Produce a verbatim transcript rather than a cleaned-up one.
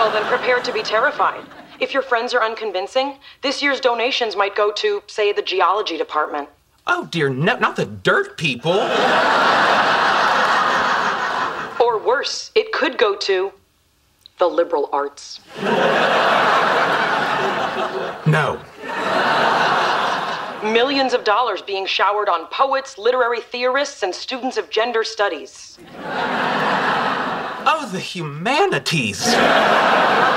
Well, then prepare to be terrified. If your friends are unconvincing, this year's donations might go to, say, the geology department. Oh, dear, no, not the dirt people. Or worse, it could go to the liberal arts. No. Millions of dollars being showered on poets, literary theorists, and students of gender studies. Oh, the humanities.